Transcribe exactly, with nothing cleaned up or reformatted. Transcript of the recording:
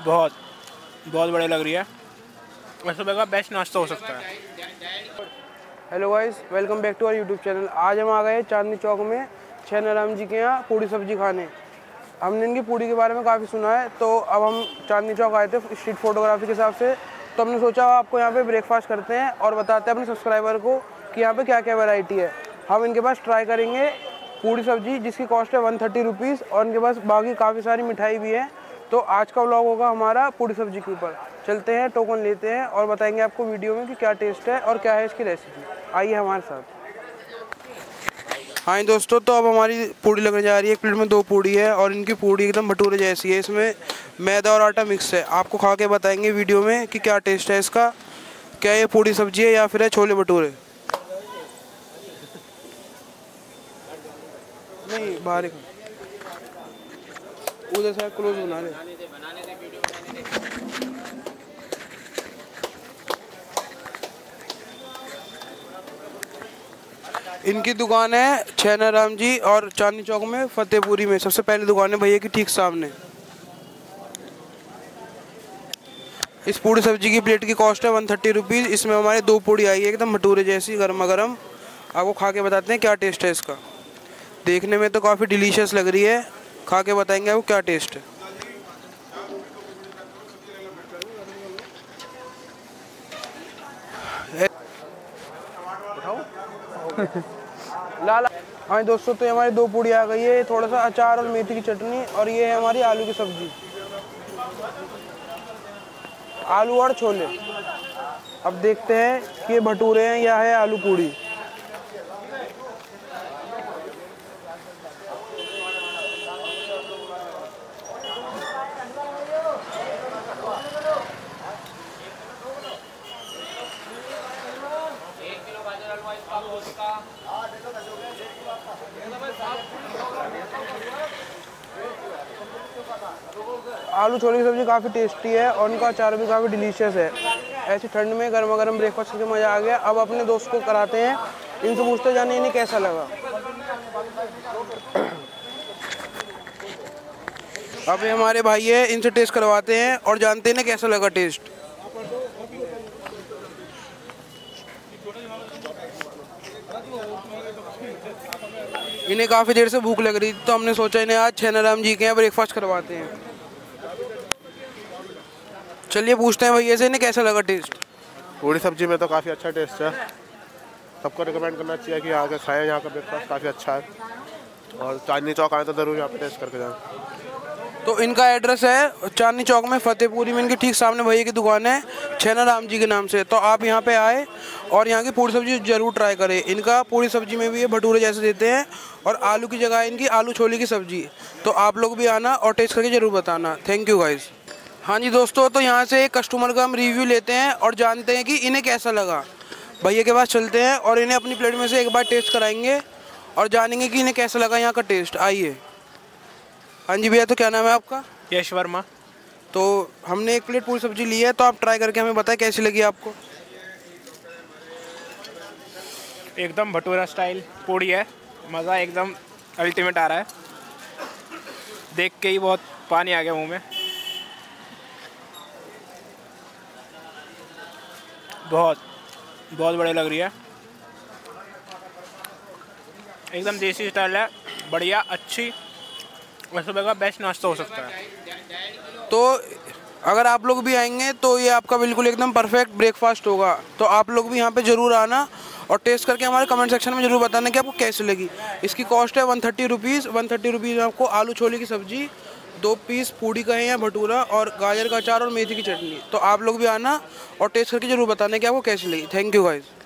बहुत बहुत बढ़िया लग रही है। सुबह का बेस्ट नाश्ता हो सकता है। Hello guys, welcome back to our YouTube channel. आज हम आ गए चांदनी चौक में छेनाराम जी के यहाँ पूड़ी सब्जी खाने। हमने इनकी पूड़ी के बारे में काफ़ी सुना है, तो अब हम चांदनी चौक आए थे स्ट्रीट फोटोग्राफी के हिसाब से। तो हमने सोचा आपको यहाँ पे ब्रेकफास्ट करते हैं और बताते हैं अपने सब्सक्राइबर को कि यहाँ पे क्या क्या वैरायटी है। हम इनके पास ट्राई करेंगे पूड़ी सब्जी, जिसकी कॉस्ट है वन थर्टी रुपीज़, और इनके पास बाकी काफ़ी सारी मिठाई भी है। तो आज का व्लॉग होगा हमारा पूड़ी सब्जी के ऊपर। चलते हैं, टोकन लेते हैं और बताएंगे आपको वीडियो में कि क्या टेस्ट है और क्या है इसकी रेसिपी। आइए हमारे साथ। हाँ दोस्तों, तो अब हमारी पूड़ी लगने जा रही है। एक प्लेट में दो पूड़ी है और इनकी पूड़ी एकदम भटूरे जैसी है। इसमें मैदा और आटा मिक्स है। आपको खा के बताएंगे वीडियो में कि क्या टेस्ट है इसका, क्या ये पूड़ी सब्जी है या फिर है छोले भटूरे। नहीं, बाहर उधर से क्लोज बना ले। इनकी दुकान है छेनाराम जी और चांदनी चौक में फतेहपुरी में। सबसे पहली दुकान है भैया की ठीक सामने। इस पूड़ी सब्जी की प्लेट की कॉस्ट है वन थर्टी रुपीज़। इसमें हमारे दो पूड़ी आई है एकदम भटूरे जैसी, गर्मा गर्म। आपको खा के बताते हैं क्या टेस्ट है इसका। देखने में तो काफ़ी डिलीशियस लग रही है, खा के बताएंगे आपको क्या टेस्ट है। लाला हाँ दोस्तों, तो हमारी दो पूड़ी आ गई है, थोड़ा सा अचार और मेथी की चटनी, और ये है हमारी आलू की सब्जी, आलू और छोले। अब देखते हैं कि ये भटूरे हैं या है आलू पूड़ी। आलू छोले की सब्ज़ी काफ़ी टेस्टी है और उनका अचार भी काफ़ी डिलीशियस है। ऐसी ठंड में गर्मा गर्म ब्रेकफास्ट करके मज़ा आ गया। अब अपने दोस्त को कराते हैं, इनसे पूछते जाने इन्हें कैसा लगा। अब ये हमारे भाई है, इनसे टेस्ट करवाते हैं और जानते हैं कैसा लगा टेस्ट। इन्हें काफ़ी देर से भूख लग रही थी, तो हमने सोचा इन्हें आज छेनाराम जी के यहाँ ब्रेकफास्ट करवाते हैं। चलिए पूछते हैं भैया से इन्हें कैसा लगा टेस्ट। पूड़ी सब्जी में तो काफ़ी अच्छा टेस्ट है। सबको रिकमेंड करना चाहिए कि यहाँ के खाएं। यहाँ का ब्रेकफास्ट काफ़ी अच्छा है और चांदनी चौक आए तो ज़रूर यहाँ पे टेस्ट करके जाएं। तो इनका एड्रेस है चांदनी चौक में फतेहपुरी में। इनके ठीक सामने भैया की दुकान है छेनाराम जी के नाम से। तो आप यहाँ पे आए और यहाँ की पूड़ी सब्जी ज़रूर ट्राई करें। इनका पूड़ी सब्जी में भी ये भटूरे जैसे देते हैं और आलू की जगह इनकी आलू छोले की सब्जी। तो आप लोग भी आना और टेस्ट करके ज़रूर बताना। Thank you guys. हाँ जी दोस्तों, तो यहाँ से एक कस्टमर का हम रिव्यू लेते हैं और जानते हैं कि इन्हें कैसा लगा। भैया के पास चलते हैं और इन्हें अपनी प्लेट में से एक बार टेस्ट कराएंगे और जानेंगे कि इन्हें कैसा लगा यहाँ का टेस्ट। आइए। हाँ जी भैया, तो क्या नाम है आपका? यश वर्मा। तो हमने एक प्लेट पूरी सब्जी ली है, तो आप ट्राई करके हमें बताएं कैसी लगी आपको। एकदम भटूरा स्टाइल पूड़ी है, मज़ा एकदम अल्टीमेट आ रहा है। देख के ही बहुत पानी आ गया मुंह में। बहुत बहुत बढ़िया लग रही है, एकदम देसी स्टाइल है, बढ़िया अच्छी। सुबह का बेस्ट नाश्ता हो सकता है। तो अगर आप लोग भी आएंगे तो ये आपका बिल्कुल एकदम परफेक्ट ब्रेकफास्ट होगा। तो आप लोग भी यहाँ पे ज़रूर आना और टेस्ट करके हमारे कमेंट सेक्शन में ज़रूर बताना कि आपको कैसी लगी। इसकी कॉस्ट है one thirty rupees. One thirty rupees में आपको आलू छोले की सब्ज़ी, दो पीस पूड़ी का है या भटूरा, और गाजर का अचार और मेथी की चटनी। तो आप लोग भी आना और टेस्ट करके ज़रूर बताना कि आपको कैसी लगी। Thank you guys.